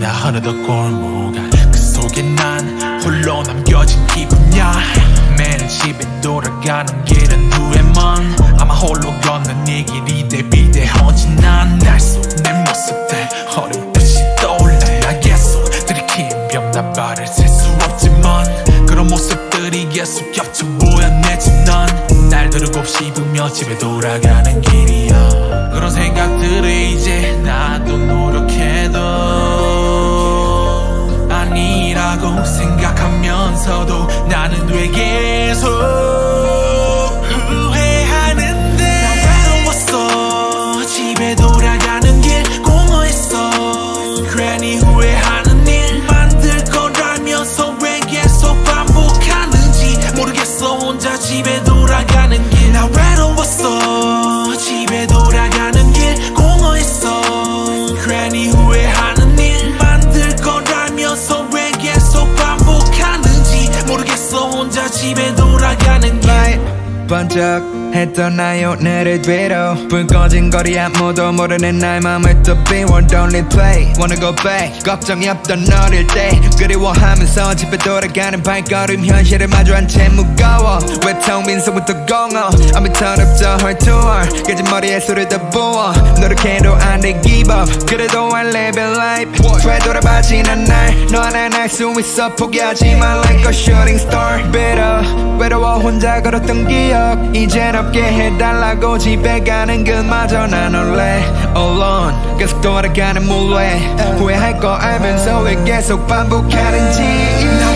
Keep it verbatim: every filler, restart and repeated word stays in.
지나 흐르던 골목 그 속에 난 홀로 남겨진 기분이야. 매일 집에 돌아가는 길은 후회만 아마 홀로 걷는 이 길이 대비되어진 난 날 속 내 모습들 어렴풋이 떠올라. 나 계속 들이키며 나 발을 셀 수 없지만 그런 모습들이 계속 겹쳐 보여내지 넌 날들을 곱씹으며 집에 돌아가는 길이야. 그런 생각들을 이제 나도 노력해도 아니라고 생각하면서도 나는 왜 계속 후회하는데. 나 외로웠어. 집에 돌아가는 길 공허했어. 괜히 후회하는 일 만들 거라면서 왜 계속 반복하는지 모르겠어. 혼자 집에 돌아가는 길. 나 외로웠어. 집에 돌아가는 길 공허했어. 괜히 후회하는 일 만들 거라면서 왜 계속 반복하는지 모르겠어. 혼자 집에 돌아가는 길. 번쩍했던 나를 뒤로 불 꺼진 거리 아무도 모르는 나의 맘을 또 비워. Don't replay wanna go back 걱정이 없던 어릴 때 그리워하면서 집에 돌아가는 발걸음 현실을 마주한 채 무거워. 외로움 인성부터 공허 I'm a turn up the whole tour 깨진 머리에 술을 더 부어. 노력해도 안 돼 give up 그래도 I live a life. 되돌아봐진 않날 너 하나 날 수 있어 포기하지 마 like a shooting star. bitter 외로워 혼자 걸었던 기억 이젠 없게 해달라고 집에 가는 그마저 난 원래 alone 계속 돌아가는 물레 후회할 거 알면서 왜 계속 반복하는지.